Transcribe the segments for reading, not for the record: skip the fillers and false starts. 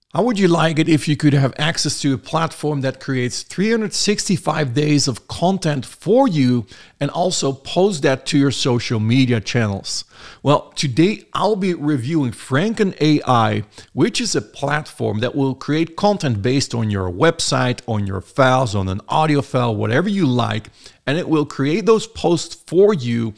How would you like it if you could have access to a platform that creates 365 days of content for you and also post that to your social media channels? Well, today I'll be reviewing FrankenAI, which is a platform that will create content based on your website, on your files, on an audio file, whatever you like, and it will create those posts for you.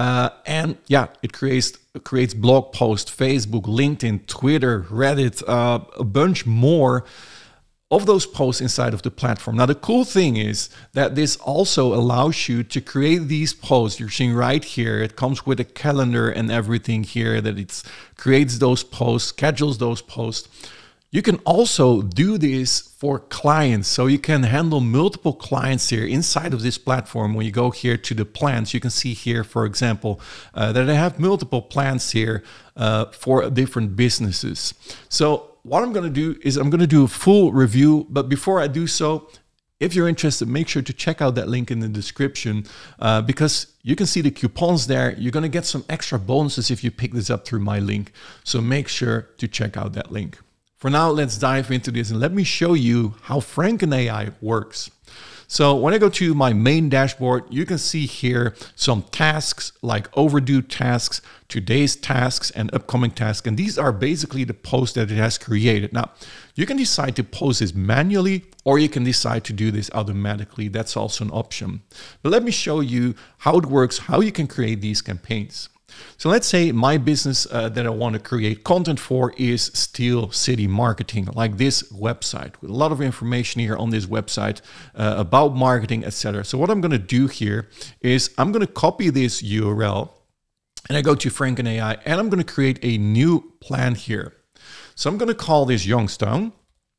It creates blog posts, Facebook, LinkedIn, Twitter, Reddit, a bunch more of those posts inside of the platform. Now, the cool thing is that this also allows you to create these posts. You're seeing right here, it comes with a calendar and everything here that it creates those posts, schedules those posts. You can also do this for clients. So you can handle multiple clients here inside of this platform. When you go here to the plans, you can see here, for example, that I have multiple plans here for different businesses. So what I'm going to do is I'm going to do a full review. But before I do so, if you're interested, make sure to check out that link in the description because you can see the coupons there. You're going to get some extra bonuses if you pick this up through my link. So make sure to check out that link. For now, let's dive into this and let me show you how FrankenAI works. So when I go to my main dashboard, you can see here some tasks like overdue tasks, today's tasks, and upcoming tasks. And these are basically the posts that it has created. Now, you can decide to post this manually or you can decide to do this automatically. That's also an option. But let me show you how it works, how you can create these campaigns. So let's say my business that I want to create content for is Steel City Marketing, like this website with a lot of information here on this website about marketing, etc. So what I'm going to do here is I'm going to copy this URL and I go to FrankenAI and I'm going to create a new plan here. So I'm going to call this Youngstown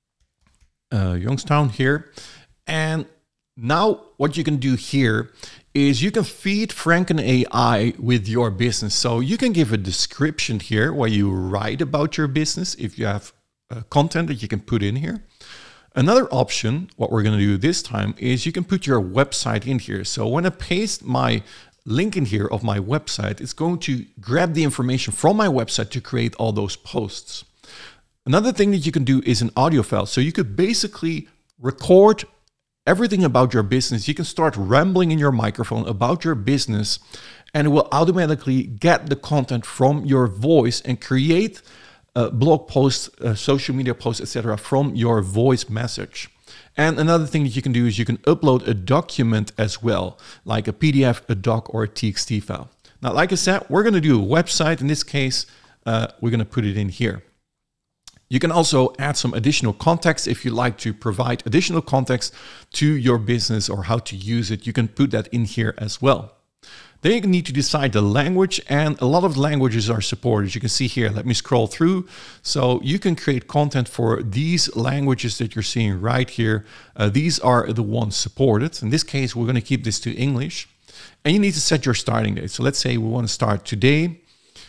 here. And now what you can do here is you can feed FrankenAI with your business. So you can give a description here where you write about your business if you have content that you can put in here. Another option, what we're going to do this time, is you can put your website in here. So when I paste my link in here of my website, it's going to grab the information from my website to create all those posts. Another thing that you can do is an audio file. So you could basically record everything about your business. You can start rambling in your microphone about your business and it will automatically get the content from your voice and create blog posts, social media posts, etc. from your voice message. And another thing that you can do is you can upload a document as well, like a PDF, a doc, or a TXT file. Now, like I said, we're going to do a website. In this case, we're going to put it in here. You can also add some additional context if you like to provide additional context to your business or how to use it. You can put that in here as well. Then you need to decide the language, and a lot of languages are supported. You can see here, let me scroll through. So you can create content for these languages that you're seeing right here. These are the ones supported. In this case, we're going to keep this to English. And you need to set your starting date. So let's say we want to start today.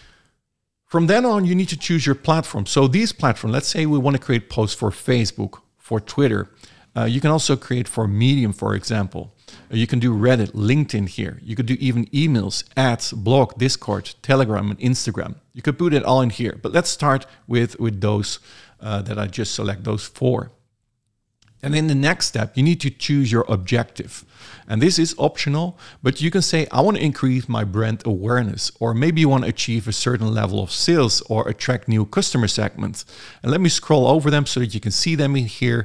From then on, you need to choose your platform. So these platforms, let's say we want to create posts for Facebook, for Twitter. You can also create for Medium, for example. You can do Reddit, LinkedIn here. You could do even emails, ads, blog, Discord, Telegram, and Instagram. You could put it all in here. But let's start with those that I just select, those 4. And in the next step, you need to choose your objective. And this is optional, but you can say, I want to increase my brand awareness, or maybe you want to achieve a certain level of sales or attract new customer segments. And let me scroll over them so that you can see them in here.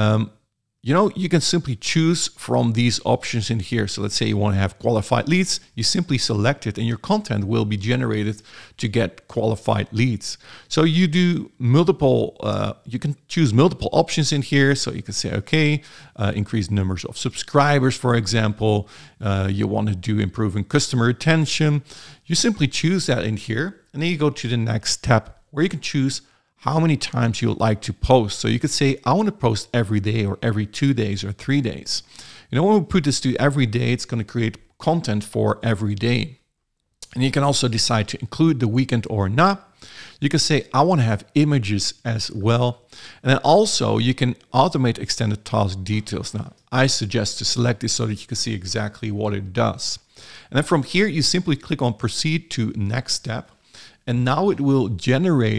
You can simply choose from these options in here. So let's say you want to have qualified leads. You simply select it and your content will be generated to get qualified leads. So you do multiple, you can choose multiple options in here. So you can say, okay, increase numbers of subscribers, for example. You want to do improving customer retention. You simply choose that in here. And then you go to the next step where you can choose how many times you would like to post. So you could say, I want to post every day or every 2 days or 3 days. When we put this to every day, it's going to create content for every day. And you can also decide to include the weekend or not. You can say, I want to have images as well. And then also you can automate extended task details. Now, I suggest to select this so that you can see exactly what it does. And then from here, you simply click on proceed to next step. And now it will generate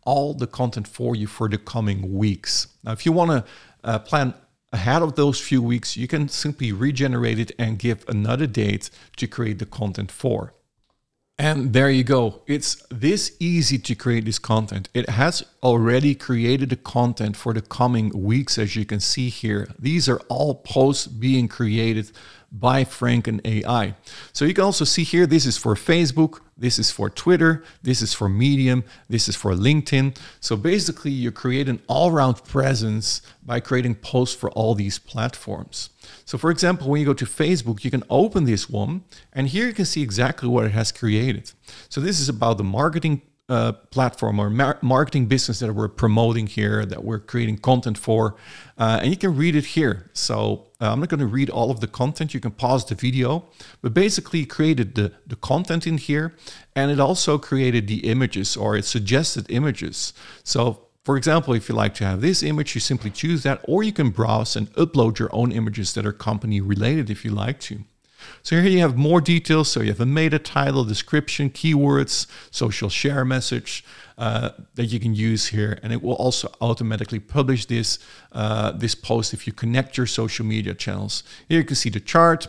all the content for you for the coming weeks. Now, if you want to plan ahead of those few weeks, you can simply regenerate it and give another date to create the content for. And there you go. It's this easy to create this content. It has already created the content for the coming weeks, as you can see here. These are all posts being created by FrankenAI. So you can also see here, this is for Facebook, this is for Twitter, this is for Medium, this is for LinkedIn. So basically you create an all-round presence by creating posts for all these platforms. So for example, when you go to Facebook, you can open this one, and here you can see exactly what it has created. So this is about the marketing platform or marketing business that we're promoting here, that we're creating content for, and you can read it here. So I'm not going to read all of the content. You can pause the video, but basically it created the content in here, and it also created the images, or it suggested images. So for example, if you like to have this image, you simply choose that, or you can browse and upload your own images that are company related if you like to. So here you have more details. So you have a meta title, description, keywords, social share message that you can use here. And it will also automatically publish this post if you connect your social media channels. Here you can see the chart,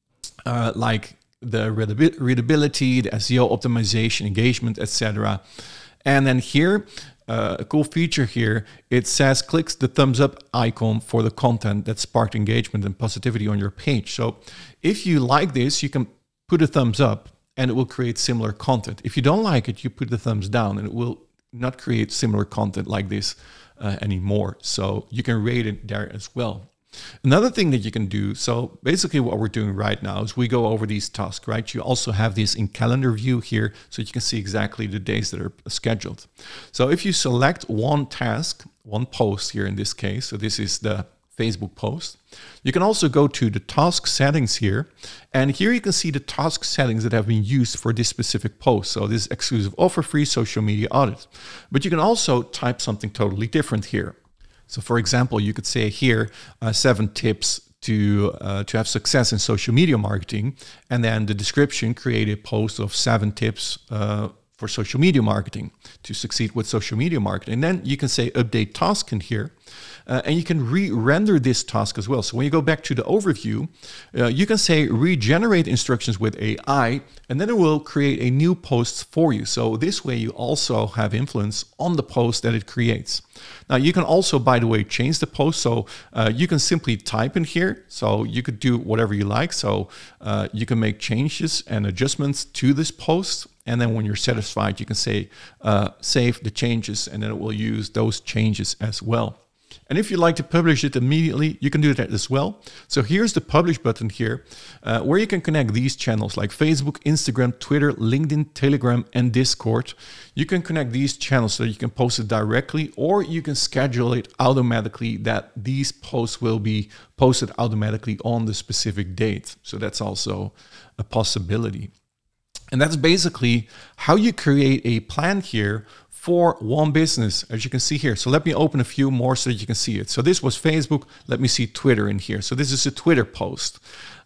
like the readability, the SEO optimization, engagement, etc. And then here, a cool feature here, it says clicks the thumbs up icon for the content that sparked engagement and positivity on your page. So if you like this, you can put a thumbs up and it will create similar content. If you don't like it, you put the thumbs down and it will not create similar content like this anymore. So you can rate it there as well. Another thing that you can do, so basically what we're doing right now is we go over these tasks, right? You also have this in calendar view here, so you can see exactly the days that are scheduled. So if you select one task, one post here in this case, so this is the Facebook post, you can also go to the task settings here, and here you can see the task settings that have been used for this specific post. So this is exclusive offer, free social media audit. But you can also type something totally different here. So for example, you could say here, 7 tips to have success in social media marketing. And then the description, create a post of 7 tips for social media marketing to succeed with social media marketing. And then you can say update task in here. And you can re-render this task as well. So when you go back to the overview, you can say regenerate instructions with AI, and then it will create a new post for you. So this way you also have influence on the post that it creates. Now you can also, by the way, change the post. So you can simply type in here. So you could do whatever you like. So you can make changes and adjustments to this post. And then when you're satisfied, you can say save the changes, and then it will use those changes as well. And if you'd like to publish it immediately, you can do that as well. So here's the publish button here, where you can connect these channels like Facebook, Instagram, Twitter, LinkedIn, Telegram, and Discord. You can connect these channels so you can post it directly, or you can schedule it automatically that these posts will be posted automatically on the specific date. So that's also a possibility. And that's basically how you create a plan here for one business, as you can see here. So let me open a few more so that you can see it. So this was Facebook. Let me see Twitter in here. So this is a Twitter post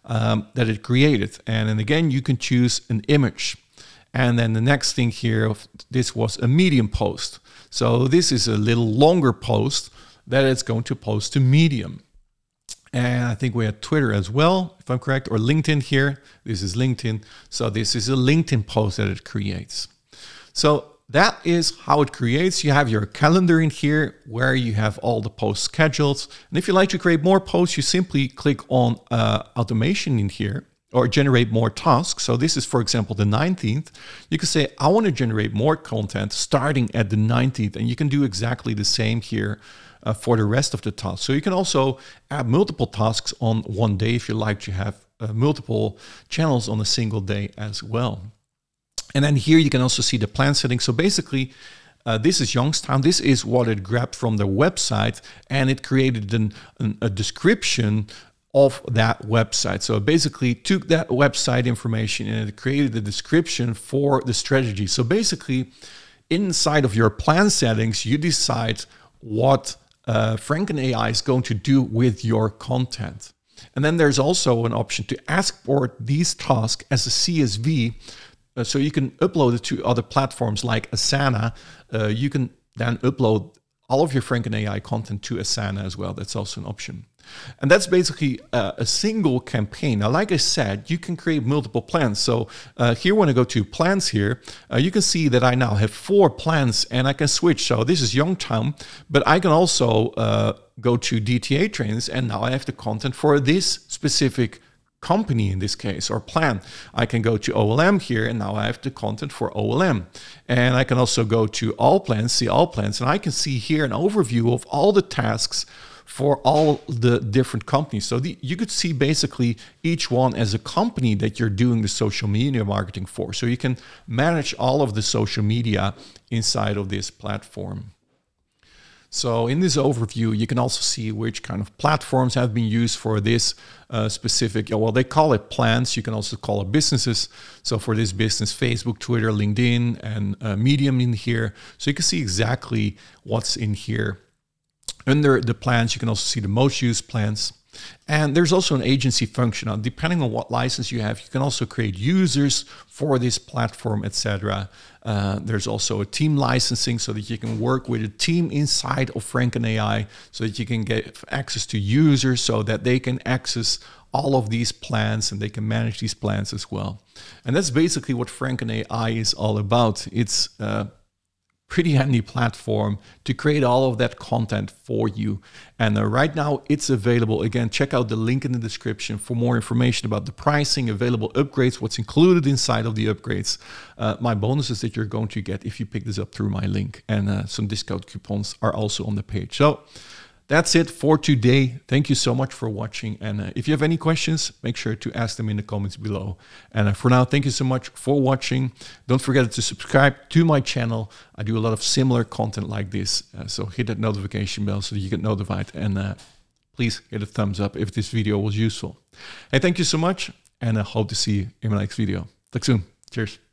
that it created. And then again, you can choose an image. And then the next thing here, this was a Medium post. So this is a little longer post that it's going to post to Medium. And I think we had Twitter as well, if I'm correct, or LinkedIn here. This is LinkedIn. So this is a LinkedIn post that it creates. So that is how it creates. You have your calendar in here where you have all the posts scheduled. And if you like to create more posts, you simply click on automation in here, or generate more tasks. So this is, for example, the 19th. You can say, I want to generate more content starting at the 19th. And you can do exactly the same here for the rest of the tasks. So you can also add multiple tasks on one day if you like to have multiple channels on a single day as well. And then here you can also see the plan settings. So basically, this is Youngstown. This is what it grabbed from the website, and it created a description of that website. So it basically took that website information and it created the description for the strategy. So basically, inside of your plan settings, you decide what FrankenAI is going to do with your content. And then there's also an option to export these tasks as a CSV. So you can upload it to other platforms like Asana. You can then upload all of your FrankenAI content to Asana as well. That's also an option. And that's basically a single campaign. Now, like I said, you can create multiple plans. So here, when I go to plans here, you can see that I now have 4 plans and I can switch. So this is Youngtown, but I can also go to DTA trainings, and now I have the content for this specific company in this case, or plan. I can go to OLM here, and now I have the content for OLM. And I can also go to all plans, see all plans, and I can see here an overview of all the tasks for all the different companies. So you could see basically each one as a company that you're doing the social media marketing for. So you can manage all of the social media inside of this platform. So in this overview, you can also see which kind of platforms have been used for this specific, well, they call it plans. You can also call it businesses. So for this business, Facebook, Twitter, LinkedIn, and Medium in here. So you can see exactly what's in here. Under the plans, you can also see the most used plans. And there's also an agency function. Now, depending on what license you have, you can also create users for this platform, etc. There's also a team licensing so that you can work with a team inside of FrankenAI so that you can get access to users so that they can access all of these plans and they can manage these plans as well. And that's basically what FrankenAI is all about. It's pretty handy platform to create all of that content for you. And right now it's available. Again, check out the link in the description for more information about the pricing, available upgrades, what's included inside of the upgrades, my bonuses that you're going to get if you pick this up through my link, and some discount coupons are also on the page. So that's it for today. Thank you so much for watching. And if you have any questions, make sure to ask them in the comments below. And for now, thank you so much for watching. Don't forget to subscribe to my channel. I do a lot of similar content like this. So hit that notification bell so that you get notified. And please hit a thumbs up if this video was useful. Hey, thank you so much. And I hope to see you in my next video. Talk soon. Cheers.